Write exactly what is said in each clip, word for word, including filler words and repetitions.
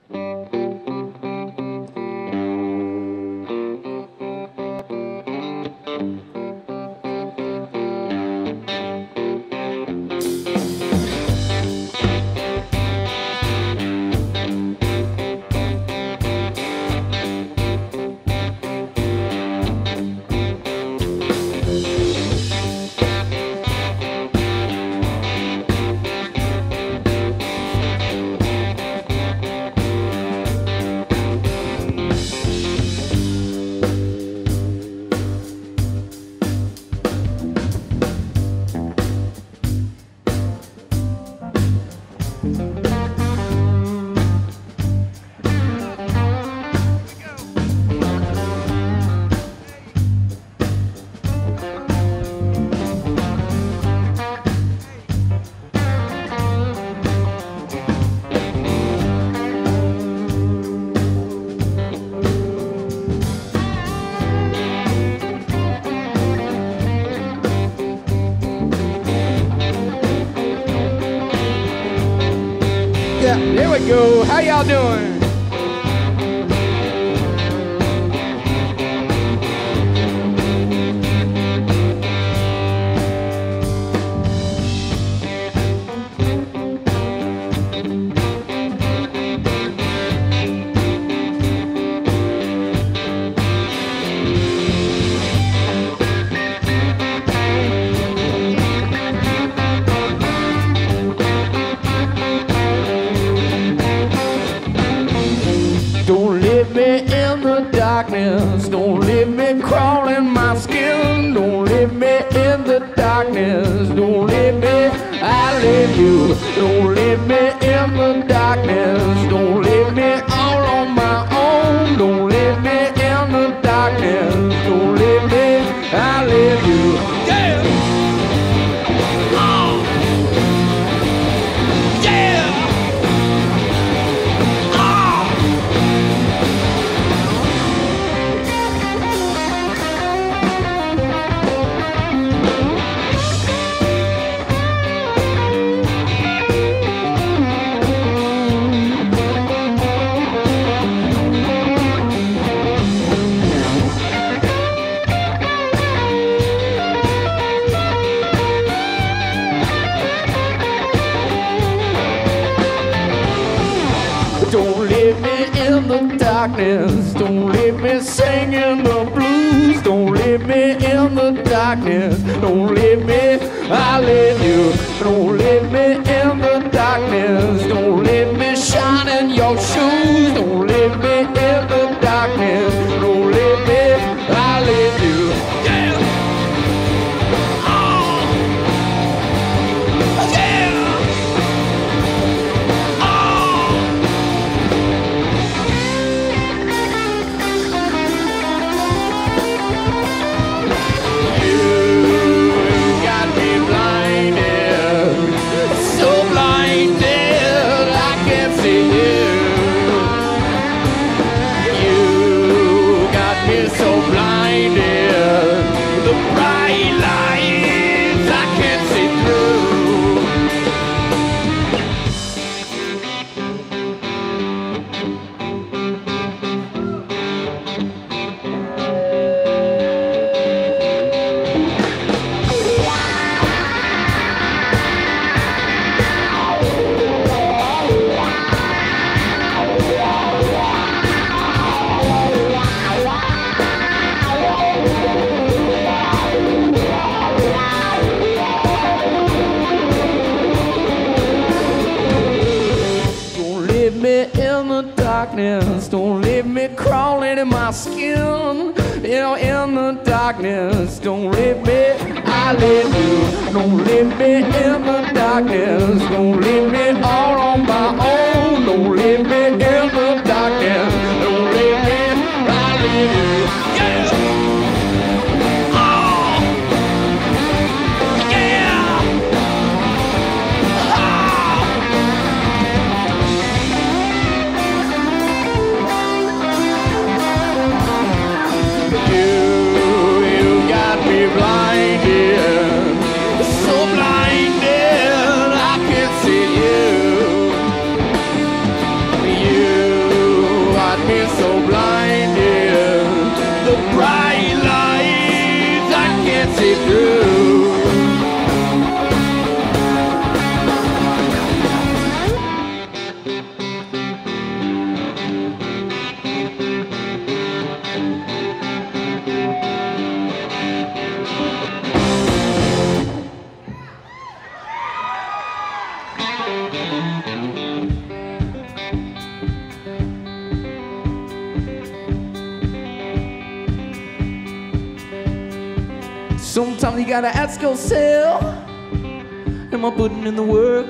There we go. How y'all doing? Don't leave me in the darkness. Don't leave me crawling my skin. Don't leave me in the darkness. Don't leave me, I leave you. Don't leave me in the darkness. Don't leave me all on my own. Don't leave me in the darkness. Don't leave me, I leave you. Yeah! Oh! Yeah! Don't leave me in the darkness. Don't leave me singing the blues. Don't leave me in the darkness. Don't leave me, I leave you. Don't leave me in the darkness. Don't leave me shining your shoes. Don't leave me in the darkness. Don't leave me, I leave you. Yeah! Oh! Yeah! So blinded, the bright lights I can't see in the darkness. Don't leave me crawling in my skin. You know, in the darkness. Don't leave me, I leave you. Don't leave me in the darkness. Don't leave me all on my own. Don't leave me in the darkness. Don't leave me, I leave you. Yeah! Blinded, so blinded, I can't see you. me so blinded. The bright lights I can't see through. Sometimes you gotta ask yourself, am I putting in the work?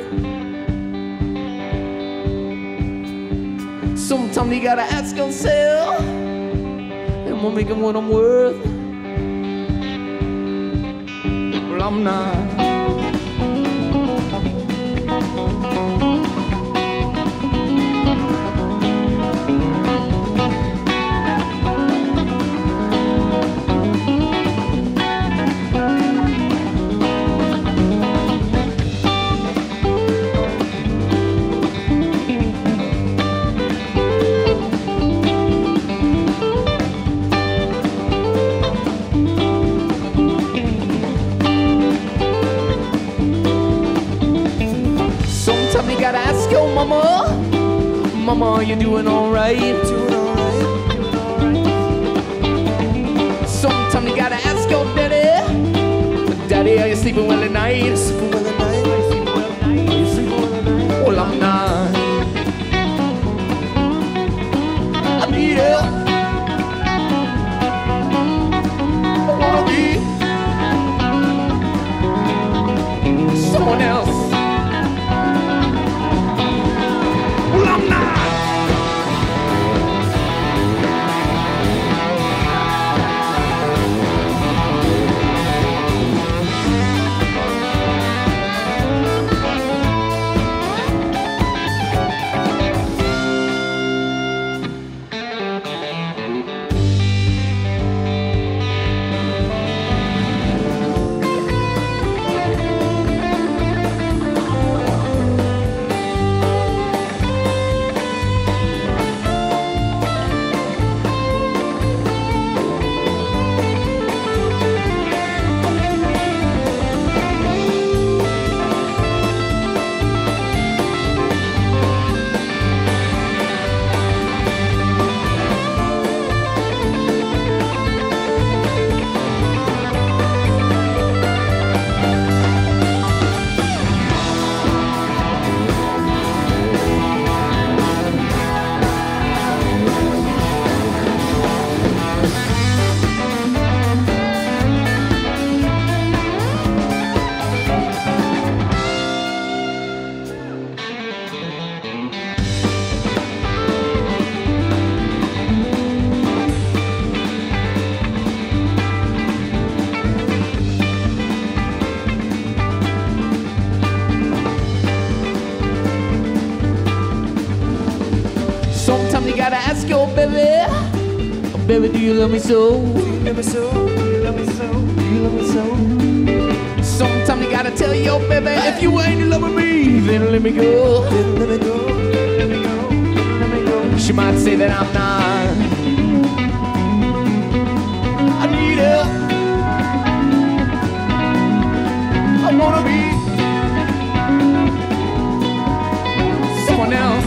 Sometimes you gotta ask yourself, am I making what I'm worth? Well, I'm not. Mama, Mama, you doing alright? Doing alright, doing alright. Sometimes you gotta ask your daddy, Daddy, are you sleeping well at night? Are you sleeping well at night? Are you sleeping well at night? Are you sleeping well at night? Well, I'm not. I need help. I wanna be someone else. You gotta ask your baby, oh, baby, do you love me so? Do you love me so? Do you love me so? Do you love me so? Sometimes you gotta tell your baby, if you ain't loving me, then let me go. Then let me go. Let me go. Let me go. She might say that I'm not. I need help. I wanna be someone else.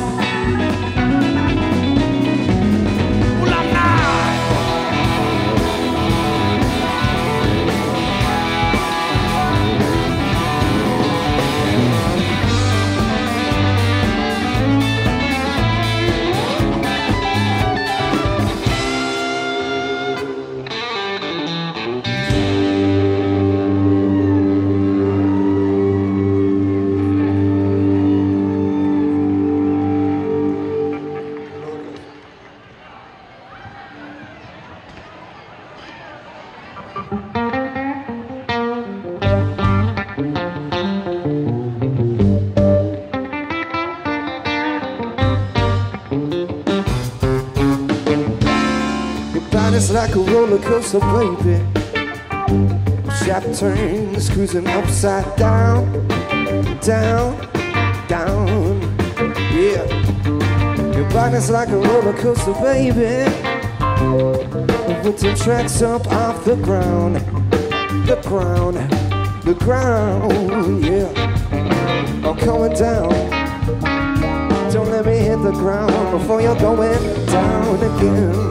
It's like a roller coaster, baby. Shop turns, cruising upside down, down, down. Yeah. Your body's like a roller coaster, baby. With the tracks up off the ground, the ground, the ground, yeah. I'm coming down. Don't let me hit the ground before you're going down again.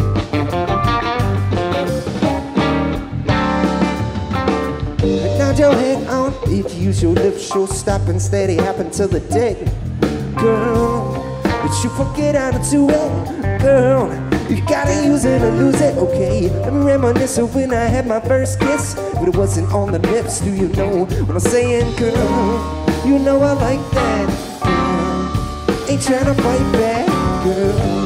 Nod your head on, if you use your lips, show stop and steady happen to the deck, girl. But you forget how to do it, girl. You gotta use it or lose it, okay. Let me reminisce of when I had my first kiss, but it wasn't on the lips. Do you know what I'm saying, girl? You know I like that, girl. Ain't tryna fight back, girl.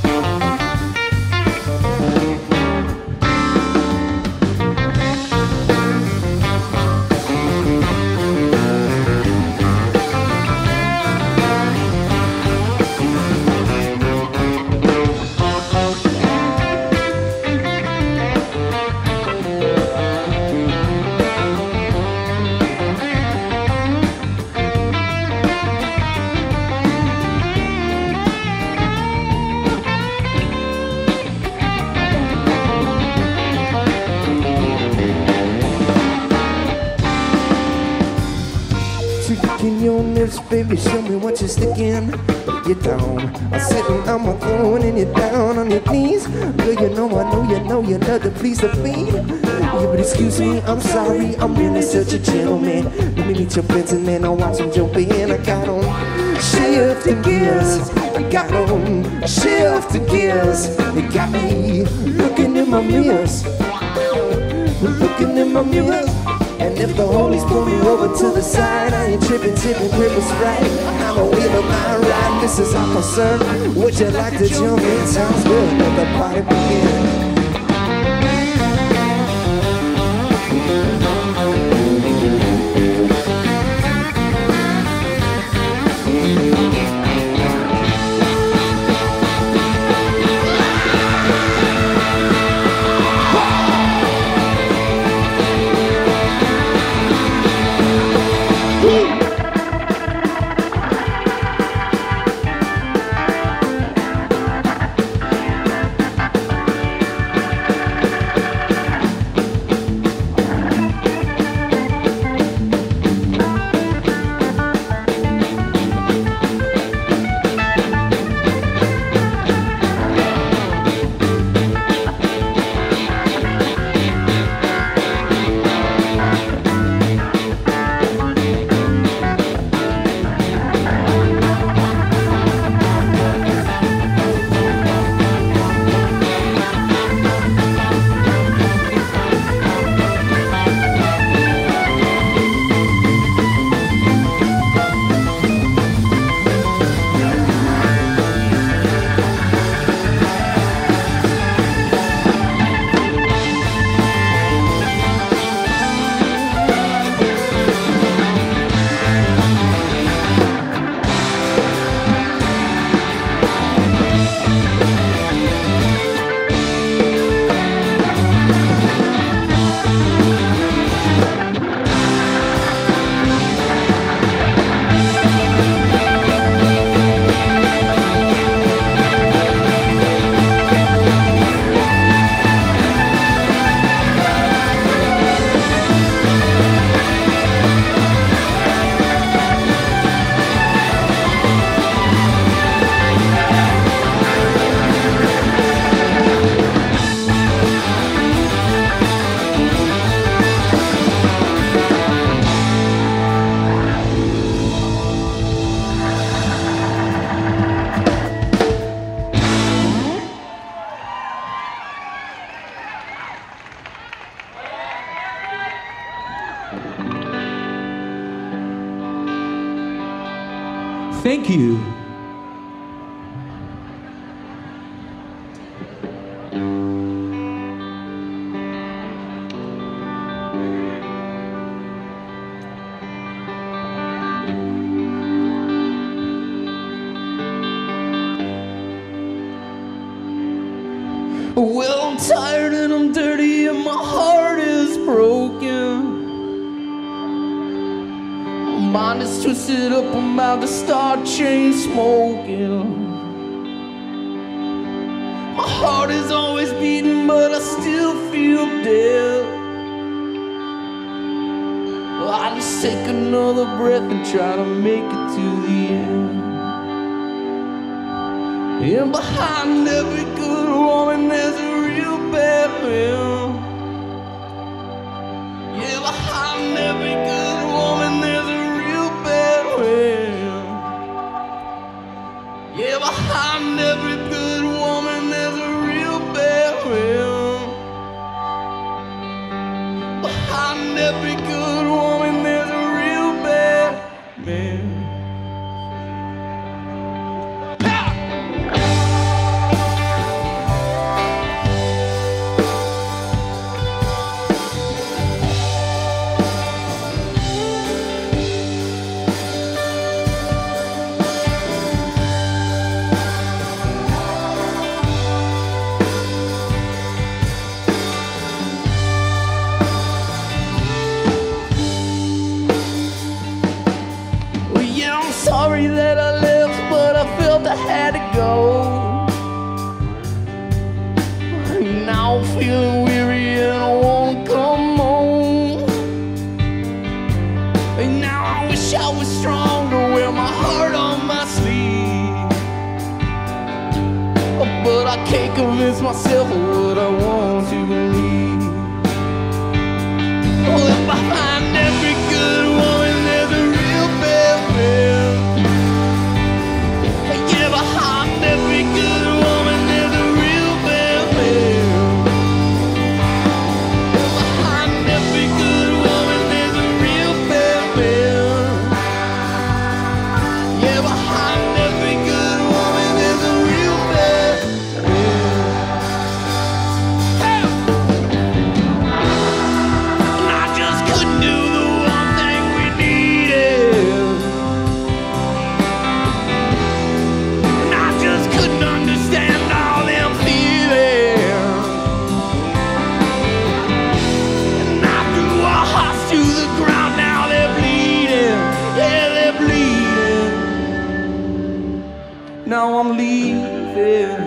Baby, show me what you're sticking. You're down. I'm sitting on my throne and you're down on your knees. Girl, you know I know you know you love to please the beat. Yeah, but excuse me, I'm sorry, I'm really such a gentleman. Let me meet your friends and then I'll watch them jump in. I got on shifting gears. I got on shifting gears. It got me looking in my mirrors. Looking in my mirrors. And if the holies pull me over to the side, I ain't tripping, tipping, gripping right. I'm a wheel of my ride, this is our concern. Would you like to jump in? Sounds good, let the party begin. Thank you. Well, I'm tired and I'm dirty and my heart is broken. My mind is twisted up, I'm about to start chain smoking. heart is always beating, but I still feel dead. Well, I just take another breath and try to make it to the end. And behind every good woman there's a real bad man. Yeah, behind every good woman there's a real bad man. Yeah, behind every good woman there's a real bad man. Behind every good woman there's a real bad man. Sorry that I left, but I felt I had to go. Now I'm feeling weary and I wanna come home. And now I wish I was stronger, wear my heart on my sleeve. But I can't convince myself of what I want to believe. Oh, and behind every good woman there's a real bad man. Behind every good woman there's a real bad man. Behind every good woman there's a real bad man. Yeah, behind every good woman there's a real bad man. Hey! And I just couldn't do the one thing we needed. Couldn't understand all them feelings. And I threw our hearts to the ground, now they're bleeding. Yeah, they're bleeding. Now I'm leaving.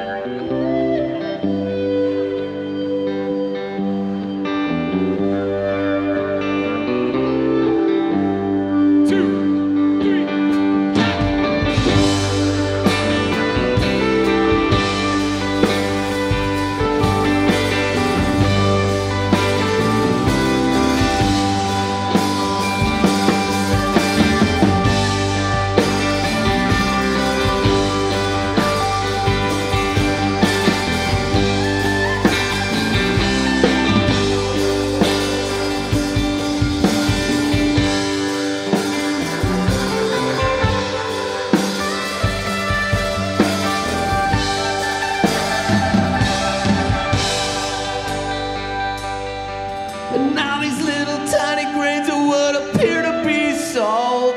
And now these little tiny grains of what appear to be salt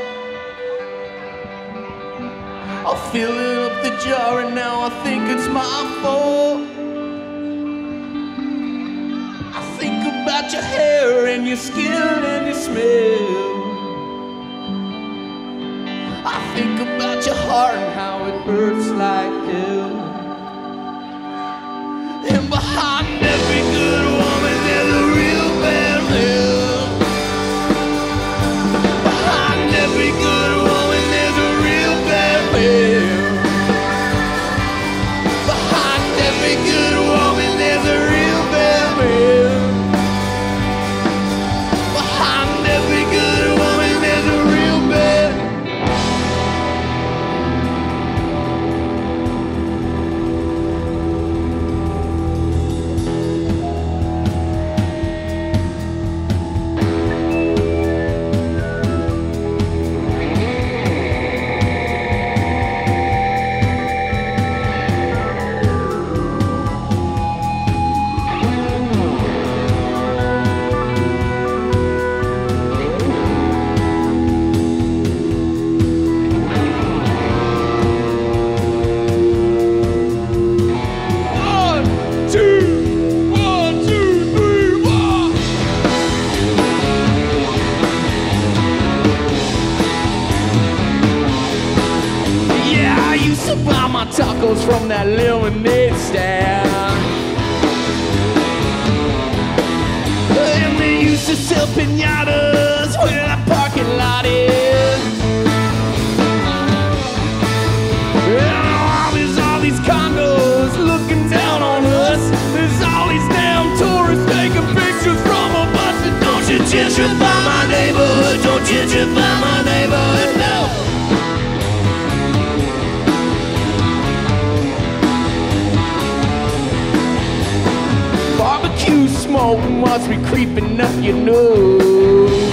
are filling up the jar, and now I think it's my fault. I think about your hair and your skin and your smell. I think about your heart and how it hurts like hell. And behind every good woman there's a real bad man. Behind every good woman there's a real bad man. Behind every good woman there's a real bad man. Behind every good woman there's a real bad man. that lemonade stand. And they used to sell pinatas where that parking lot is. And all these, all these condos looking down on us. There's all these damn tourists taking pictures from a bus. And don't you gentrify my neighborhood, don't gentrify my neighborhood, no. Barbecue smoke must be creeping up your nose.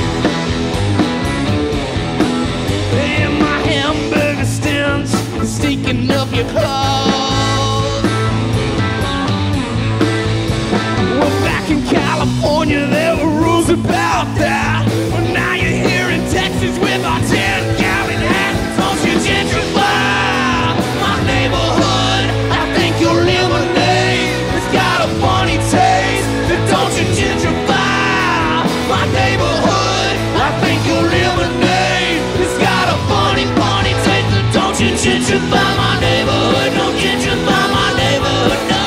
And my hamburger stench is stinking up your clothes. Well, back in California there were rules about that. Well, now you're here in Texas with our ten gallon hat. Don't you gentrify my neighborhood. I think your lemonade has got a funny taste. Don't you gentrify my neighborhood. I think your lemonade has got a funny, funny taste. Don't you gentrify my neighborhood. Don't gentrify my neighborhood, no.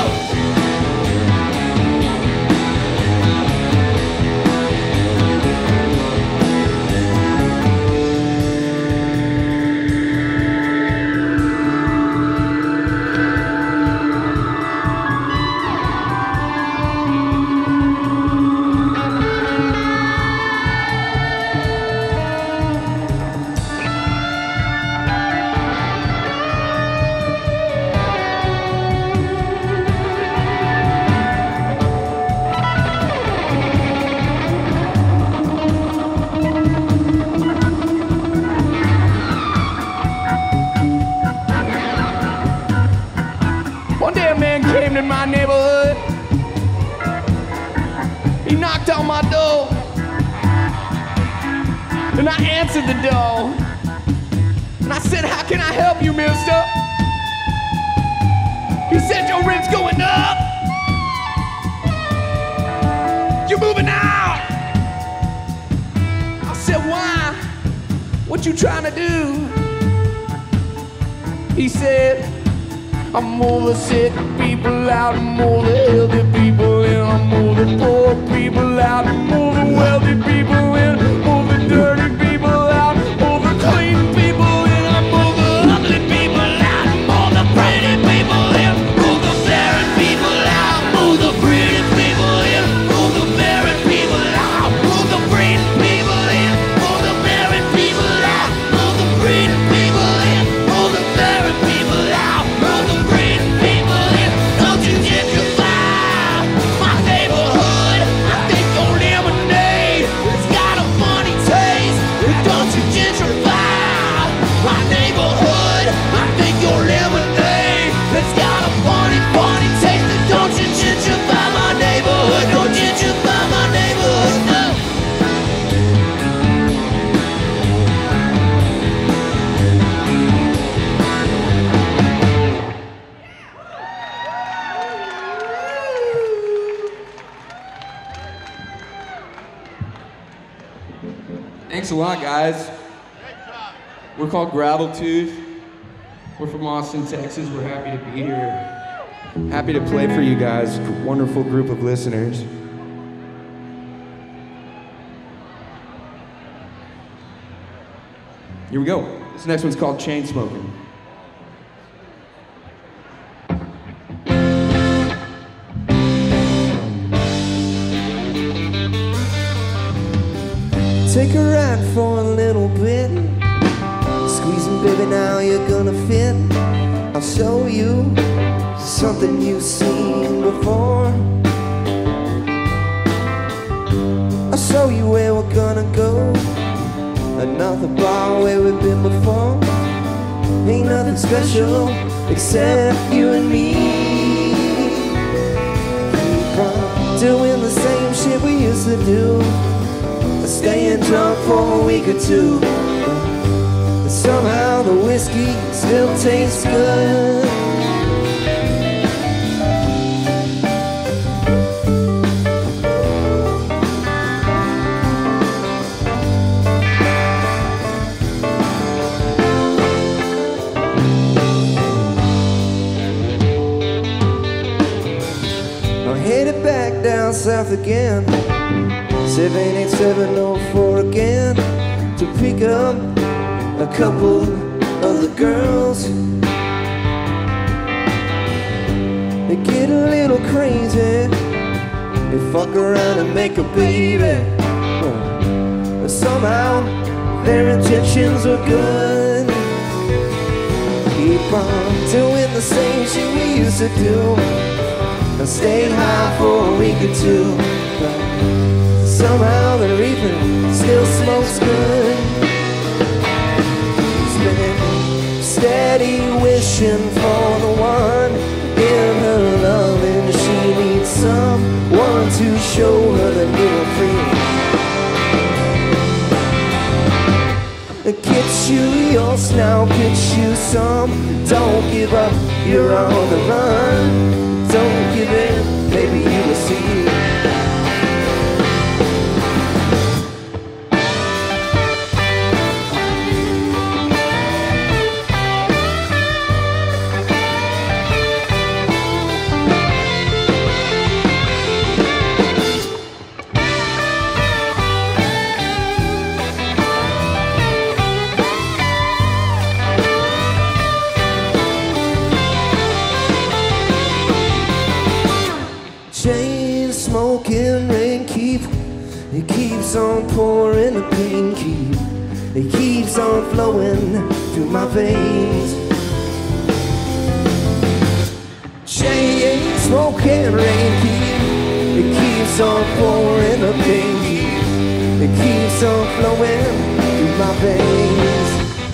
One day a man came to my neighborhood. He knocked on my door, and I answered the door. And I said, how can I help you, mister? He said, your rent's going up. You're moving out. I said, why? What you trying to do? He said, I move the sick people out, and move the healthy people in. I move the poor people out, and move the wealthy people in. Move the dirty people out, move the clean people in. I move the ugly people out, and move the pretty people in. Move the barren people out, move the pretty people in. Move the barren people out, move the pretty people in. Move the barren people out, move the pretty people in. Move the barren people out. Don't you gentrify my neighborhood. I think your lemonade has got a funny taste. Don't you gentrify my neighborhood. I think your lemonade has got a funny, funny taste. Don't you gentrify my neighborhood. Don't gentrify my neighborhood, no. Thanks a lot, guys. We're called Graveltooth. We're from Austin, Texas. We're happy to be here. Happy to play for you guys. Wonderful group of listeners. Here we go. This next one's called Chain Smoking. Take a ride for a little bit. Squeezing, baby, now you're gonna fit. I'll show you something you've seen before. I'll show you where we're gonna go. Another bar where we've been before. Ain't nothing special except you and me. Keep on doing the same shit we used to do. Staying drunk for a week or two. But somehow the whiskey still tastes good. I'm headed back down south again, seven eight seven oh four again, to pick up a couple of the girls. They get a little crazy, they fuck around and make a baby. But somehow their intentions are good. Keep on doing the same shit we used to do, and stay high for a week or two. But somehow the reaper still smokes good. He's been steady wishing for the one in her love, and she needs someone to show her that you're free. Get you yours now, get you some. Don't give up, you're on the run. Don't give in, maybe you will see. Chain smoking rain keep, it keeps on pouring, the pain keep, it keeps on flowing through my veins. Chain smoking rain keep, it keeps on pouring, the pain keep, it keeps on flowing through my veins.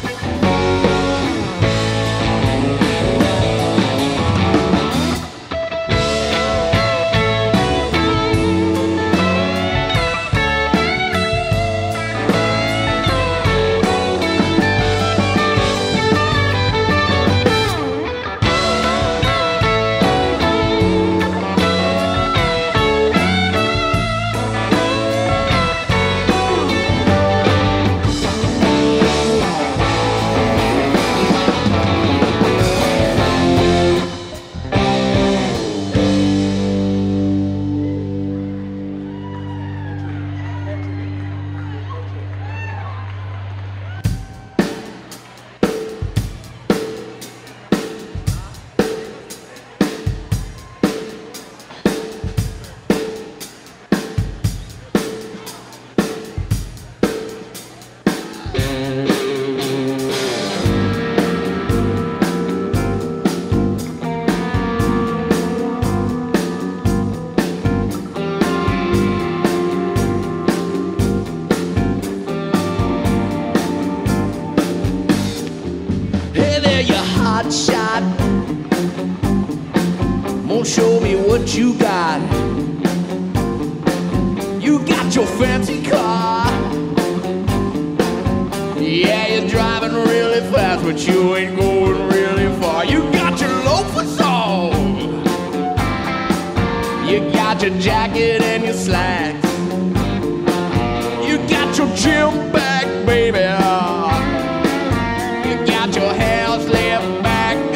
Shot. Won't show me what you got. You got your fancy car. Yeah, you're driving really fast, but you ain't going really far. You got your loafers on. You got your jacket and your slacks. You got your gym bag, baby. You got your hair slicked back.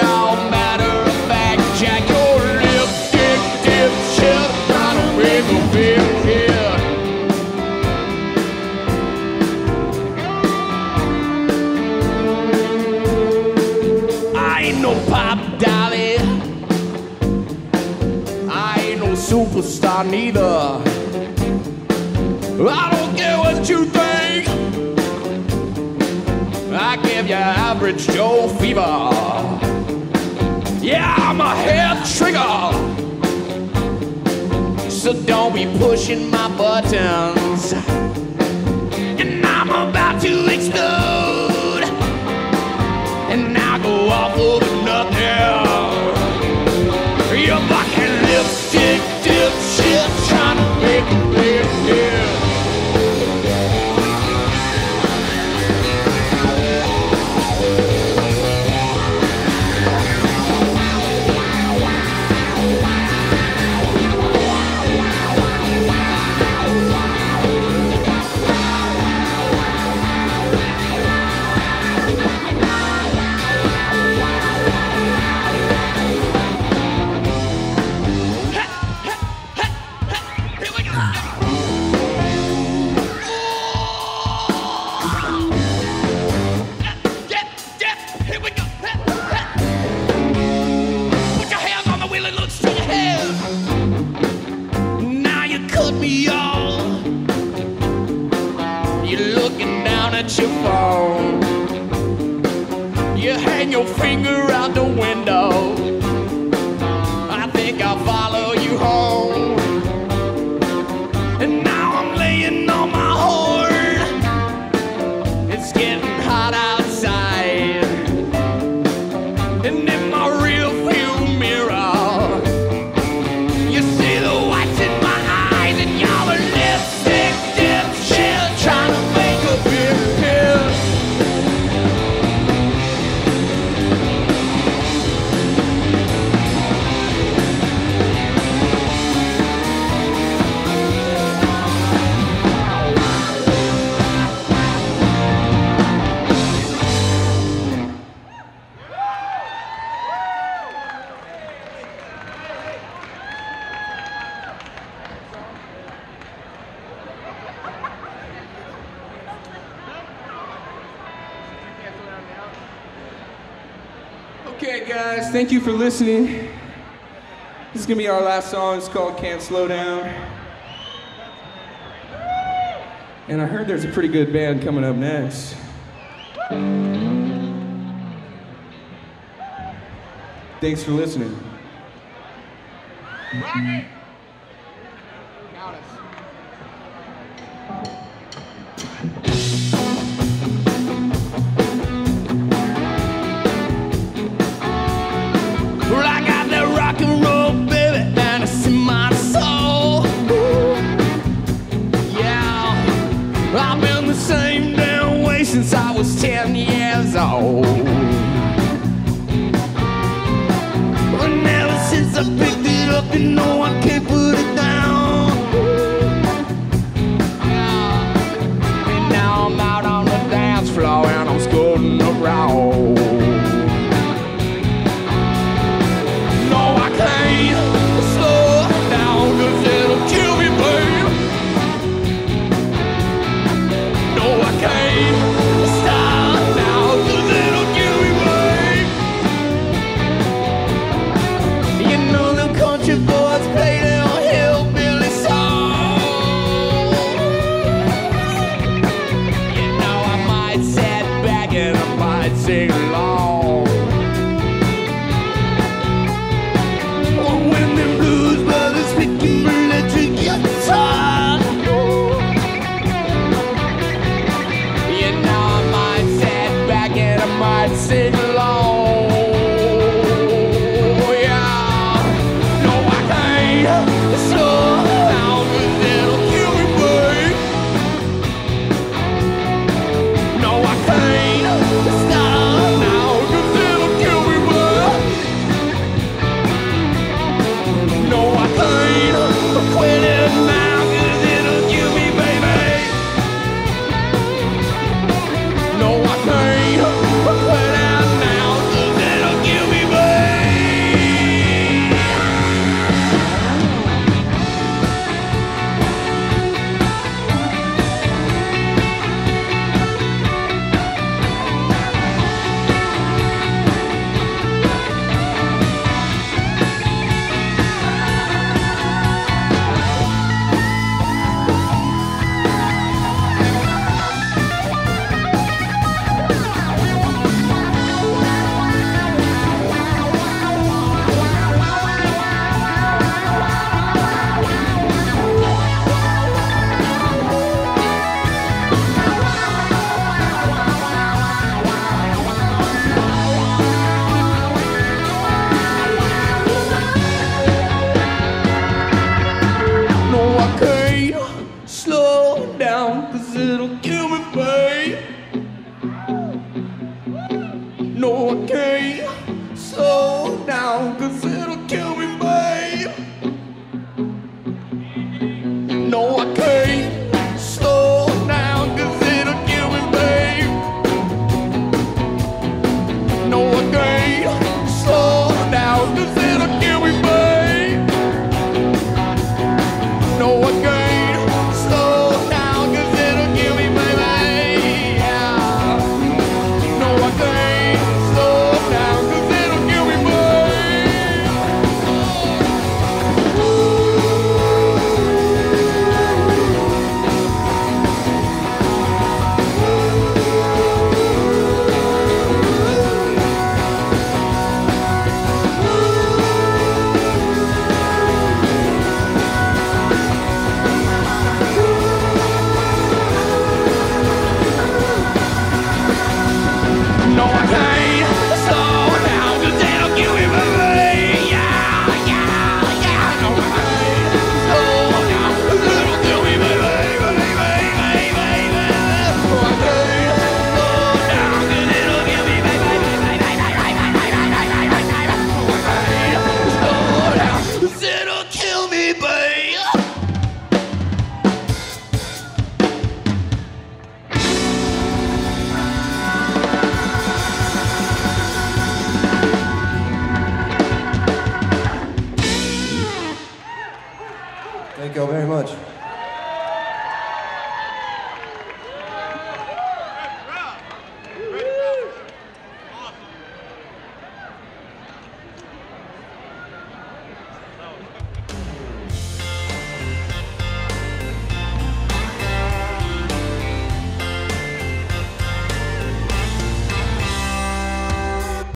Superstar neither. I don't care what you think. I give you average Joe fever. Yeah, I'm a head trigger. So don't be pushing my buttons. And I'm about to explode. And I go off over nothing. You're fucking lipstick dipshit trying to make a big deal. your finger out the window. I think I'll follow you home. And now I'm laying on my horn. It's getting hot outside. And in my rear view mirror, you see the whites in my eyes, and y'all are lipstick dipshit trying to make a big kiss. Okay, guys, thank you for listening. This is gonna be our last song. It's called Can't Slow Down. And I heard there's a pretty good band coming up next. Thanks for listening. Rocky! Count us. Well, I got that rock and roll, baby, and it's in my soul. Yeah, I've been the same damn way since I was ten years old. And ever since I picked it up, you know I can't put it down. Yeah, and now I'm out on the dance floor and I'm scooting around. Boys played